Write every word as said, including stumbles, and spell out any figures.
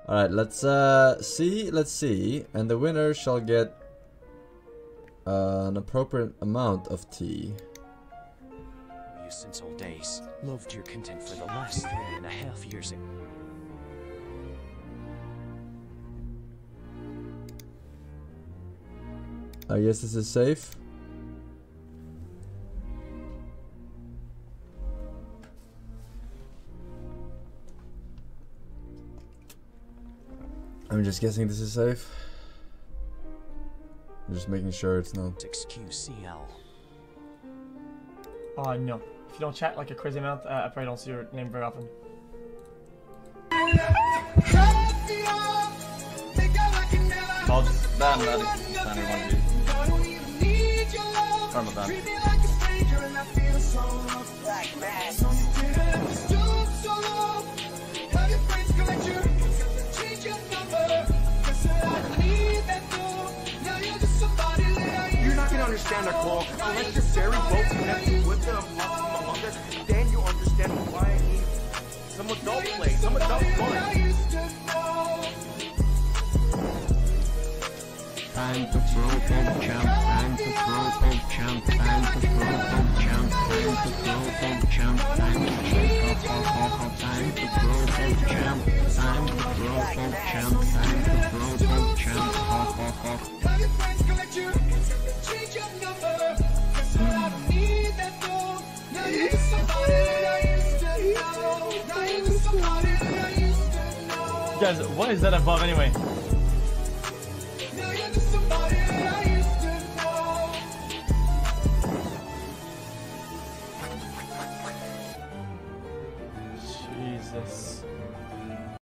All right, let's uh see. Let's see, and the winner shall get uh, an appropriate amount of tea. You since old days loved your content for the last three and a half years. I guess this is safe. I'm just guessing this is safe. I'm just making sure it's not. xQc. Oh no. If you don't chat like a crazy amount, uh, I probably don't see your name very often. I'll just ban that if Tanner wanted to. Arm of ban. You're not gonna understand our call unless you're very well connected with them. Then you understand why I need some adult play, some adult fun. Time to throw bomb champ, time to throw bomb champ, time to throw bomb champ, time to throw bomb champ, time to check off off off, time to throw bomb champ, time to throw bomb champ, time to throw bomb champ, off off off. Guys, what is that above anyway?